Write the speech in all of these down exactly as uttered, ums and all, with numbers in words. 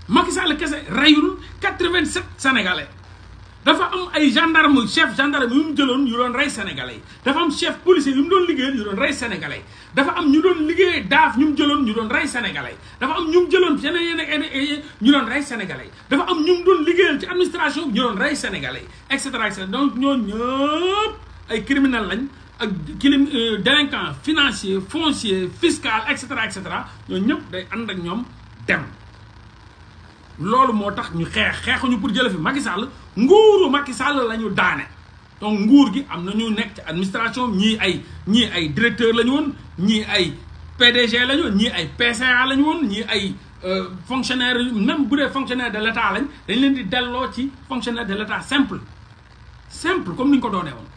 Macky Sall kese reyul quatre-vingt-sept sénégalais dafa am ay gendarme chef gendarme yu mu jëloon yu doon rey sénégalais dafa am chef policier yu mu doon liggéeyal yu doon rey sénégalais dafa am ñu doon liggéey daaf ñu mu jëloon ñu doon rey sénégalais dafa am ñu mu jëloon yeneen yeneen ñu doon rey sénégalais dafa am ñu mu doon liggéeyal ci administration bi ñu doon rey sénégalais et cetera et cetera donc ñooñu ñëpp ay criminels lañ ak crime délinquant financier foncier fiscal et cetera et cetera ñooñu ñëpp day ànd ak ñoom dem. loolu moo tax ñu xeex xeexuñu pour jële fi Macky Sall nguuru Macky Sall la ñu daane donc nguur gi am na ñu nekk ci administration ñii ay ñii ay directeur la ñu woon ñii ay P D G la ñu woon ñii ay P C A la ñu woon ñii ay fonctionnaire même bu dee fonctionnaire de l' état lañ dañ leen di delloo ci fonctionnaire de l' état simple simple comme ni ñu ko doonee woon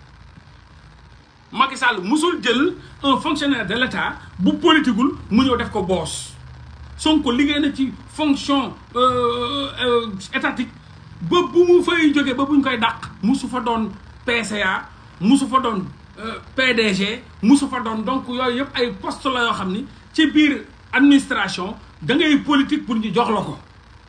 Macky Sall musul jël un fonctionnaire de l' état bu politiqueul mu ñëw def ko boos Sonko liggéey na ci fonction étatique ba bu mu fay jógee ba buñ koy dàq musu fa doon P C A musu fa doon P D G musu fa doon donc yooyu yëpp ay poste la yoo xam ni ci biir administration da ngay politique pour ñu jox la ko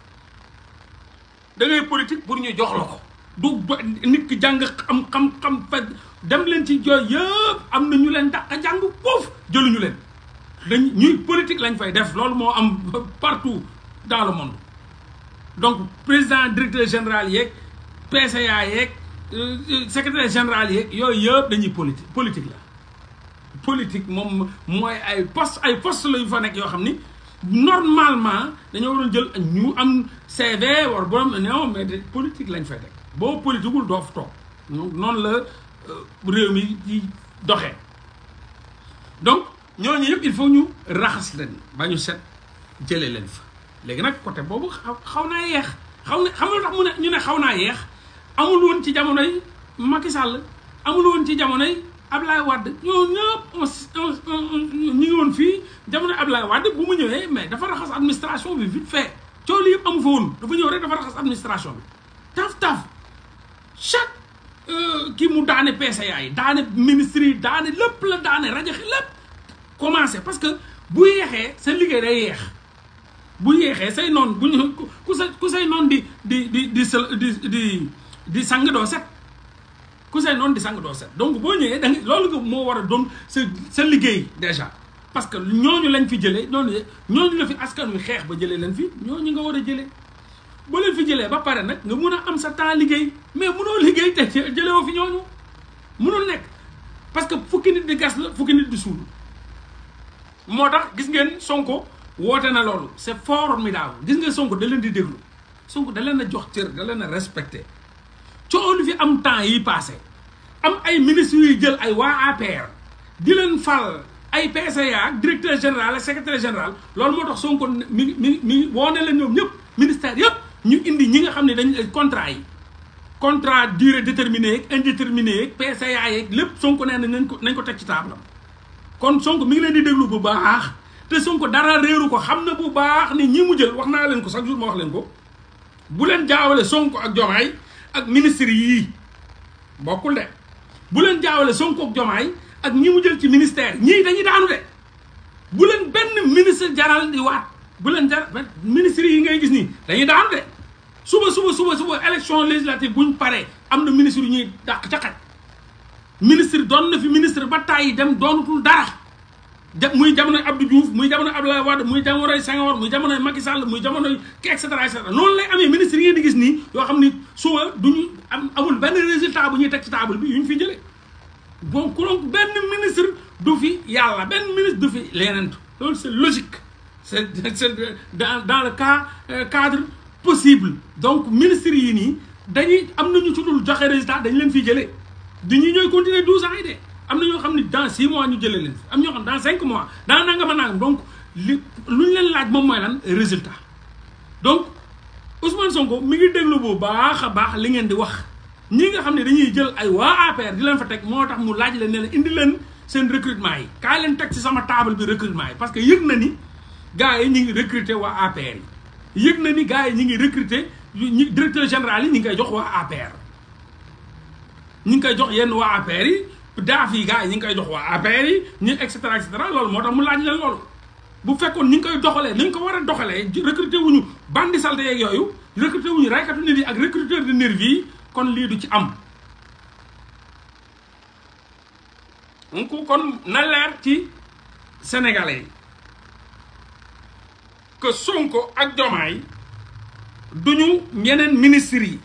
da ngay politique pour ñu jox la ko du nit ki jàng am xam-xam fa dem leen ci jooy yëpp am na ñu leen dàq jàng foofu jëluñu leen dañ ñuy politique lañ fay def loolu moo am partout dans le monde donc président directeur général yeeg P C A yeeg secrétaire général yeeg yooyu yëpp dañuy politique politique la politique moom mooy ay poste ay poste la yu fa nekk yoo xam ni normalement dañoo waroon jël ñu am C V war borom non mais politique lañ fay teg boo politiqueul doo fa toog noonu la réew mi di doxee donc ñooñu yëpp il faut ñu raxas leen ba ñu set jëlee leen fa léegi nag côté boobu xaw naa yeex xaw na xam nga tax mu ne ñu ne xaw naa yeex amul woon ci jamonoy Macky Sall amul woon ci jamonoy Ablaye Wade ñoo ñëpp ñu ngi woon fii jamonoy Ablaye Wade bu mu ñëwee mais dafa raxas administration bi vite fait coow li yëpp amu fa woon dafa ñëw rek dafa raxas administration bi taf taf chaque kii mu daane P C A yi daane ministre yi daane lépp la daane rajaxe lépp commencé parce que bu yeexee sa liggéey day yeex bu yeexee say noon bu ñu ku sa ku say noon di di di di di di di sang doo set ku say noon di sang doo set donc boo ñëwee da nga loolu nga moo war a doon sa sa liggéey déjà parce que ñooñu lañ fi jëlee ñooñu ñooñu la fi askan wi xeex ba jëlee leen fi ñooñu nga war a jëlee boo leen fi jëlee ba pare nag nga mun a am sa temps liggéey mais munoo liggéey te jëlee woo fi ñooñu munul nekk parce que fukki nit di gas la fukki nit di suul moo tax gis ngeen Sonko woote na loolu c'est formidable gis ngeen Sonko da leen di déglu Sonko da leen a jox cër da leen a respecté coow lu fi am temps yi passé am ay ministres yuy jël ay waa A P R di leen fal ay P C A ak directeur général ak secrétaire général loolu moo tax Sonko mi mi mi woo na leen ñoom ñëpp ministère yëpp ñu indi ñi nga xam ne dañ contrat yi contrat durée déterminée yeeg indéterminée yeeg P C A yeeg lépp Sonko nee na nañ ko nañ ko teg ci table am kon Sonko mi ngi leen di déglu bu baax te Sonko dara réeru ko xam na bu baax ni ñi mu jël wax naa leen ko chaque jour ma wax leen ko bu leen jaawale Sonko ak Diomaye ak ministre yii bokkul de bu leen jaawale Sonko ak Diomaye ak ñi mu jël ci ministère ñii dañuy daanu de bu leen benn ministre jaral di waat bu leen jar ministre yi ngay gis nii dañuy daanu de suba suba suba suba élection législative buñ paree am na ministre yu ñuy dàq ca xaj ministre doon na fi ministre ba tàyyi dem doonutul dara ja muy jamonoy Abdou Diouf muy jamonoy Abdoulaye Wade muy jamonoy Senghor muy jamonoy Macky Sall muy jamonoy et cetera et cetera noonu lay amee ministre yi ngeen di gis nii yoo xam ni suba duñu am amul benn résultat bu ñuy teg ci table bi yu ñu fi jëlee bon donc benn ministre du fi yàlla benn ministre du fi leneen loolu c'est logique c'est c'est dans dans le cas cadre possible donc ministre yi nii dañuy am nañu ci dul joxe résultat dañ leen fiy jëlee dañuy ñooy continuer douze ans yi de am na ñoo xam ne dans six mois ñu jëlee leen fi am ñoo xam dans cinq mois dans nangama nangam donc li lu ñu leen laaj moom mooy lan résultat donc Ousmane Sonko mi ngi déglu bu baax a baax li ngeen di wax ñi nga xam ne dañuy jël ay waa A P R di leen fa teg moo tax mu laaj leen ne leen indi leen seen recrutement yi kaay leen teg ci sama table bi recrutement yi parce que yëg na ni gars yi ñu ngi recruter waa A P R yi yëg na ni gars yi ñu ngi recruter ñi directeur général yi ñu ngi koy jox waa A P R ñu ngi koy jox yenn waa A P R yi daaf yi gars yi ñu ngi koy jox waa A P R yi ñu et cetera et cetera loolu moo tax mu laaj leen loolu bu fekkoon ñu ngi koy doxalee ni ñu ko war a doxalee recruter wuñu bandi salte yeeg yooyu recruter wuñu raykatu nit yi ak recruteur de nervi yi kon lii du ci am. donc kon na leer ci sénégalais yi que Sonko ak Diomaye duñu ñeneen ministres yi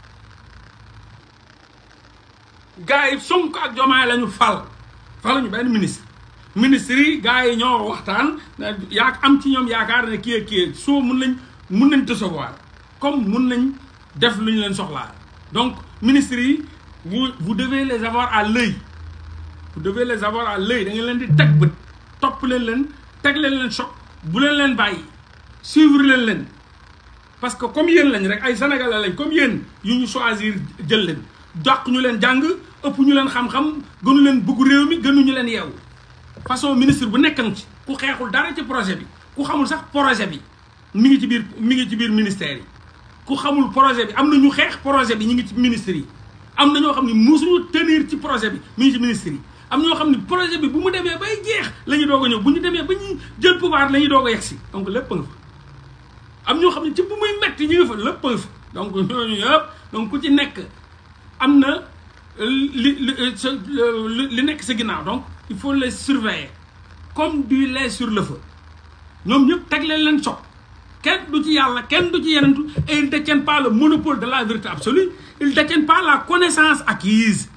gars yi Sonko ak Diomaye la ñu fal faluñu benn ministre ministres yi gars yi ñoo waxtaan yaa am ci ñoom yaakaar ne kii kii soo mun nañ mun nañ recevoir comme mun nañ def lu ñu leen soxlaa donc ministres yi vous vous devez les avoir à l'œil vous devez les avoir à l'œil da ngeen leen di teg bët topp leen leen teg leen leen choc bu leen leen bàyyi suivre leen leen parce que comme yéen lañ rek ay sénégalais lañ comme yéen yu ñu choisir jël leen dàq ñu leen jàng ëpp ñu leen xam-xam gënu leen bëggu réew mi gënuñu leen yeewu façon ministre bu nekkan ci ku xeexul dara ci projet bi ku xamul sax projet bi mi ngi ci biir mi ngi ci biir ministère yi ku xamul projet bi am na ñu xeex projet bi ñu ngi ci ministre yi am na ñoo xam ne musuñu tenir ci projet bi mi ngi ci ministre yi am ñoo xam ne projet bi bu mu demee bay jeex la ñuy doog a ñëw bu ñu demee ba ñuy jël pouvoir la ñuy doog a yegg si donc lépp nga fa am ñoo xam ne ci bu muy metti ñu ngi fa lépp nga fa donc ñooñu yëpp donc ku ci nekk am na li li li nekk sa ginnaaw donc il faut les surveiller comme du lait sur le feu ñoom ñëpp teg leen leen choc kenn du ci yàlla kenn du ci yenentu et ils ne détiennent pas le monopole de la vérité absolue ils ne détiennent pas la connaissance acquise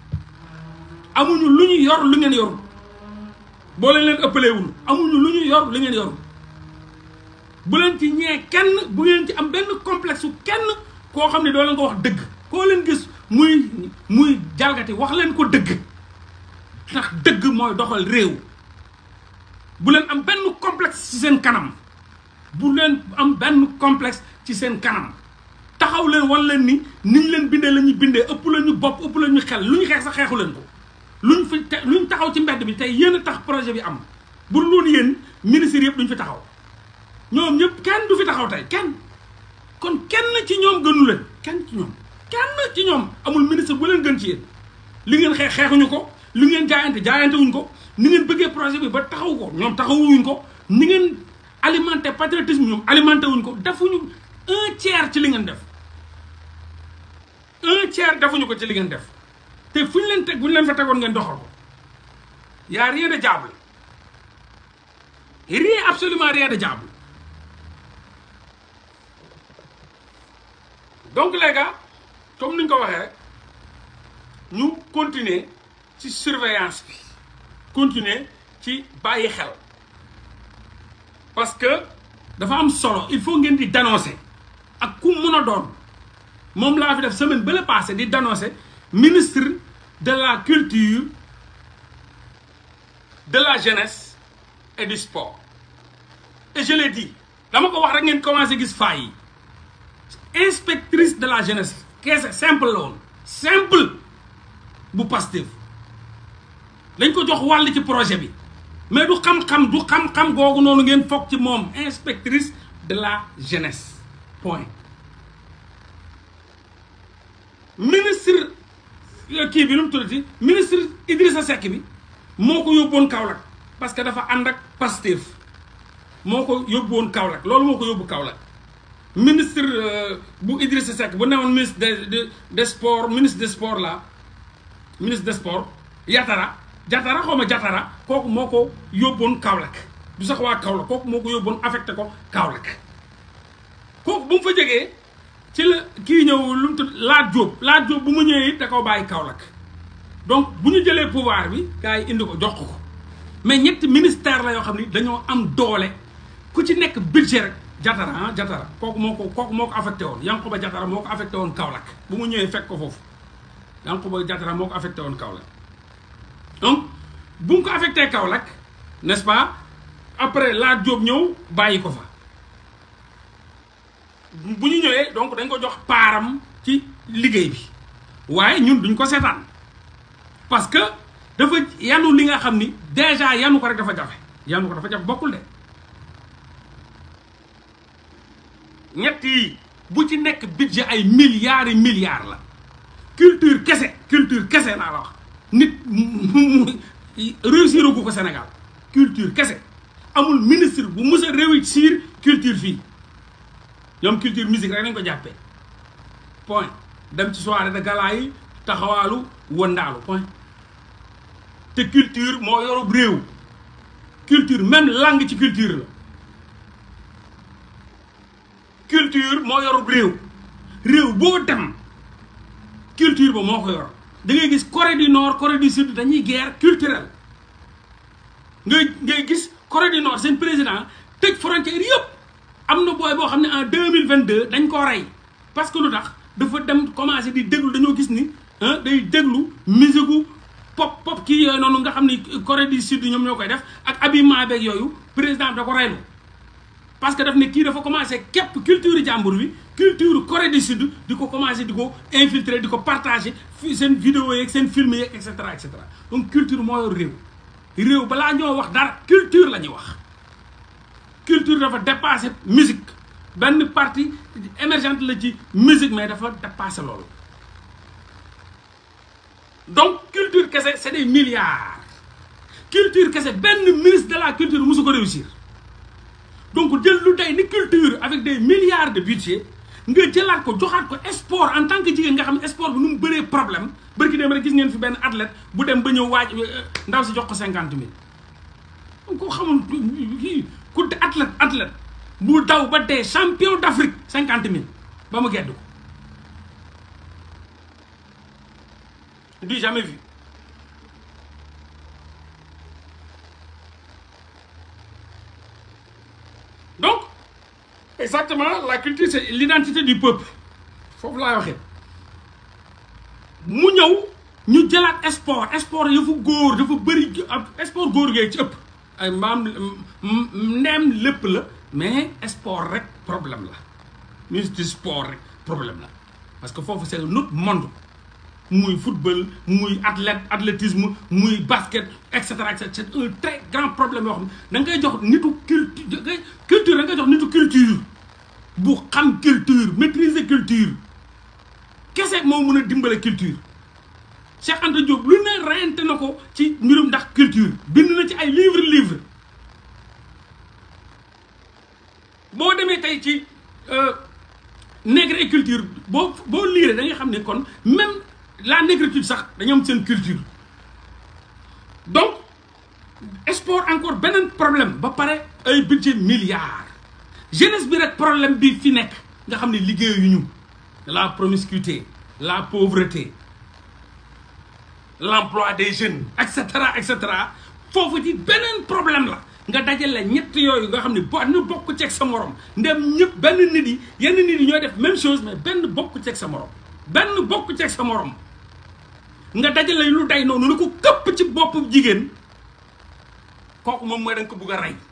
amuñu lu ñu yor lu ngeen yorul boo leen leen ëppaleewul amuñu lu ñu yor lu ngeen yorul bu leen ci ñee kenn bu ngeen ci am benn complexe kenn koo xam ne doo leen ko wax dëgg koo leen gis muy muy jalgati wax leen ko dëgg ndax dëgg mooy doxal réew bu leen am benn complexe ci seen kanam bu leen am benn complexe ci seen kanam taxaw leen wan leen ni niñ leen bindee la ñuy bindee ëpp la ñu bopp ëpp la ñu xel lu ñu xeex sax xeexu leen ko luñ fi te luñ taxaw ci mbedd bi tey yéen a tax projet bi am bu loolu yéen ministres yëpp duñ fi taxaw ñoom ñëpp kenn du fi taxaw tey kenn kon kenn ci ñoom gënu leen kenn ci ñoom kenn ci ñoom amul ministre bu leen gën ci yéen li ngeen xeex xeexuñu ko li ngeen jaayante jaayante wuñ ko ni ngeen bëggee projet bi ba taxaw ko ñoom taxawuñ ko ni ngeen alimenté patriotisme ñoom alimenté wuñ ko defuñu un tiers ci li ngeen def un tiers defuñu ko ci li ngeen def te fu ñu leen teg bu ñu leen fa tegoon ngeen doxal ko y a rien de diable rien absolument rien de diable donc les gars comme ni ñu ko waxee rek ñu continuer ci surveillance bi continuer ci bàyyi xel parce que dafa am solo il faut ngeen di dénoncer ak ku mën a doon moom laa fi def semaine ba la passé di dénoncer ministre de la culture de la jeunesse et du sport et je l'ai dit dama ko wax rek ngeen commencé gis faay yi inspectrice de la jeunesse keese simple la woon simple bu Pastef dañ ko jox wàll ci projet bi mais du xam-xam du xam-xam googu noonu ngeen foog ci moom inspectrice de la jeunesse point ministre kii bi lu mu tuddati ministre Idrissa Seck bi moo ko yóbboon Kaolack parce que dafa ànd ak Pastef moo ko yóbbuwoon Kaolack loolu moo ko yóbbu Kaolack ministre bu Idrissa Seck bu newoon ministre de de des sports ministre des sports là ministre des sports Yatara Jatara xaw ma Jatara kooku moo ko yóbboon Kaolack du sax waa Kaolack kooku moo ko yóbboon affecté ko Kaolack kooku bu mu fa jógee ci la kii ñëw lu mu tudd Lat Diop Lat Diop bu mu ñëwee it da koo bàyyi Kaolack donc bu ñu jëlee pouvoir bi gars yi indi ko jox ko mais ñetti ministère la yoo xam ni dañoo am doole ku ci nekk budget rek Jatara ah Jatara kooku moo ko kooku moo ko affecté woon Yankuba Jatara moo ko affecté woon Kaolack bu mu ñëwee fekk ko foofu Yankuba Jatara moo ko affecté woon Kaolack donc bu mu ko affecté Kaolack n'est-ce pas après Lat Diop ñëw bàyyi ko fa bu ñu ñëwee donc dañ ko jox paaram ci liggéey bi waaye ñun duñ ko seetaan parce que dafa yanu li nga xam ni déjà yanu ko rek dafa jafe yanu ko dafa jafe bokkul de ñett yi bu ci nekk budget ay milliards et milliards la culture kese culture kese naa la wax nit mu réussir gu ko Sénégal culture kese amul ministre bu mus a réussir culture fii ñoom culture musique rek nañ ko jàppee point dem ci soirée de gala yi taxawaalu wëndaalu point te culture moo yorub réew culture même langue ci culture la culture moo yorub réew réew boo dem culture ba moo ko yor da ngay gis Corée du Nord Corée du Sud dañuy guerre culturelle ngay ngay gis Corée du Nord seen président tëj frontière yëpp am na booy boo xam ne en deux mille vingt deux dañ ko rey parce que lu tax dafa dem commencé di déglu dañoo gis ni day déglu musique gu pop pop kii yooyu noonu nga xam ni Corée du Sud ñoom ñoo koy def ak habillement beeg yooyu président da ko reylu parce que daf ne kii dafa commencé képp culture jàmbur bi culture Corée du Sud di ko commencé di ko infiltrer di ko partager fi seen vidéo yeeg seen film yeeg et cetera et cetera donc culture moo yor réew réew balaa ñoo wax dara culture la ñuy wax culture dafa dépassé musique benn partie émergente la ci musique mais dafa dépassé loolu donc culture kese c'est des milliards culture kese benn ministre de la culture musu ko réussir donc jël lu day ni culture avec des milliards de budget nga jëlaat ko joxaat ko sport en tant que jigéen nga xam ne sport bi nu mu bëree problème bërki dem rek gis ngeen fi benn athlète bu dem ba ñëw waaj ndaw si jox ko cinquante mille donc ko xamul kii ku athlète athlète bu daw ba dee champion d'Afrique cinquante mille ba mu gedd ko du jamais vu donc exactement la culture c'est l'identité du peuple foofu laay waxee mu ñëw ñu jëlaat sport sport yëfu góor dafa bëri sport góor gee ci ëpp ay mbaam ndeem lépp la mais sport rek problème la ministre du sport rek problème la parce que foofu c'est un autre monde muy football muy athlète athlétisme muy basket et cetera et cetera c'est un très grand problème yoo xam ne da ngay jox nitu culture culture da ngay jox nitu culture bu xam culture maîtriser culture kese moo mën a dimbale culture Cheikh Anta Diop lu ne reyante na ko ci mbirum ndax culture bind na ci ay livre livre boo demee tey ci nègre et culture boo boo liiree da nga xam ne kon même la négritude sax dañoo am seen culture donc sport encore beneen problème ba pare ay budget milliards jeunesse bi rek problème bi fi nekk nga xam ne liggéeyu ñu la promiscuité la pauvreté l'emploi des jeunes et cetera et cetera foofu ci beneen problème la nga dajale ñett yooyu nga xam ne bo nu bokk ceeg sa morom ndem ñëpp benn nit yi yenn nit yi ñooy def même chose mais benn bokk ceeg sa morom benn bokk ceeg sa morom nga dajale lu day noonu na ko këpp ci boppu jigéen kooku moom mooy da nga ko bugg a rey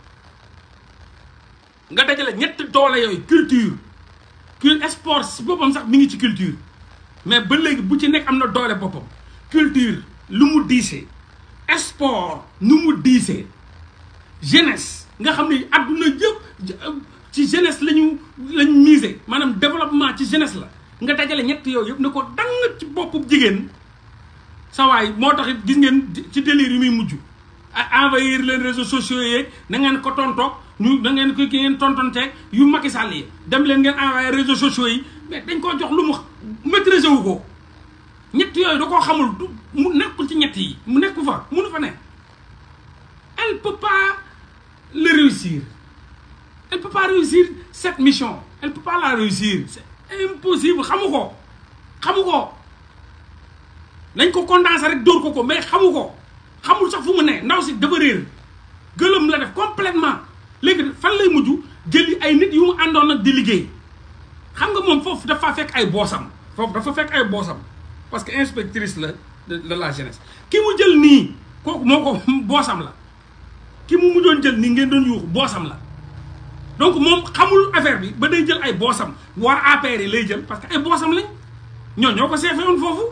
nga dajale ñett doole yooyu culture cul sport si boppam sax mi ngi ci culture mais ba léegi bu ci nekk am na doole boppam culture lu mu diisee sport nu mu diisee jeunesse nga xam ne adduna yëpp ci jeunesse lañu lañ miser maanaam développement ci jeunesse la nga dajale ñett yooyu yëpp ne ko dang ci boppu jigéen sa waay moo tax it gis ngeen ci délire yi muy mujj envahir les réseaux sociaux yeeg na ngeen ko tontoog ñu da ngeen ko ki ngeen tontonteeg yu Macky Sall yi dem leen ngeen envoyé réseaux sociaux yi mais dañ koo jox lu mu maîtriser wu ko ñett yooyu da koo xamul du mu nekkul ci ñett yi mu nekku fa munu fa ne elle peut pas le réussir elle peut pas réussir cette mission elle peut pas la réussir c'est impossible xamu ko xamu ko dañ ko condensé rek dóor ko ko mais xamu ko xamul sax fu mu ne ndaw si dafa réer gëlëm la def complètement léegi fan lay mujj jëli ay nit yu mu àndoon nag di liggéey xam nga moom foofu dafa fekk ay boosam foofu dafa fekk ay boosam parce que inspectrice la de la jeunesse ki mu jël nii kooku moo ko boosam la ki mu mujjoon jël nii ngeen doon yuuxu boosam la donc moom xamul affaire bi ba day jël ay boosam war A P R yi lay jël parce que ay boosam lañ ñoo ñoo ko seefe woon foofu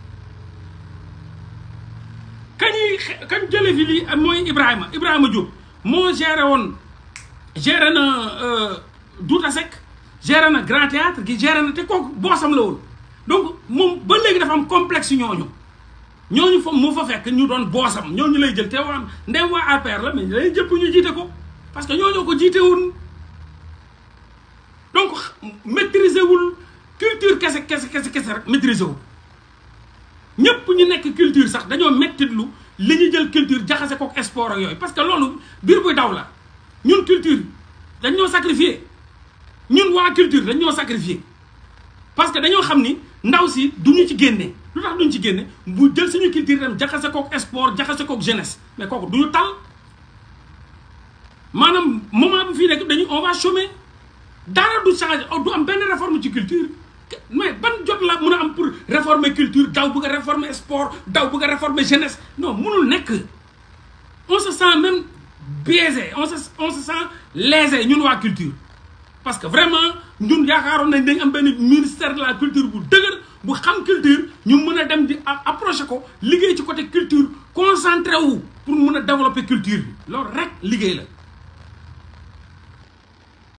kañuy kañ jële fi lii mooy Ibrahima Ibrahima Diop moo géré woon géré na Douta Seck géré na Grand Théâtre gi géré na te kooku boosam la woon donc moom ba léegi dafa am complexe ñooñu ñooñu fa mu fa fekk ñu doon boosam ñooñu lay jël te waa ndem waa A P R la mais lay jëpp ñu jiite ko parce que ñooñoo ko jiite woon donc donc maîtriser wul culture kese kese kese kese rek maîtriser wul ñëpp ñu nekk culture sax dañoo mettitlu li ñu jël culture jaxase kook sport ak yooyu parce que loolu biir buy daw la ñun culture dañ ñoo sacrifier ñun waa culture dañ ñoo sacrifier parce que dañoo xam ni ndaw si duñu ci génne lu tax duñu ci génne bu jël suñu culture dem jaxase kook sport jaxase kook jeunesse mais kooku duñu tal maanaam moment bi fii nekk dañu on va chômer dara du changer du am benn réforme ci culture mais ban jot la mun a am pour réformer culture daw bëgg a réformer sport daw bëgg a réformer jeunesse non munul nekk on se sent même biaisé on se on se sent lésé ñun waa culture parce que vraiment ñun yaakaaroon nañ dañ am benn ministère de la culture bu dëgër bu xam culture ñu mën a dem di approché ko liggéey ci côté culture concentré wu pour mun a développer culture bi loolu rek liggéey la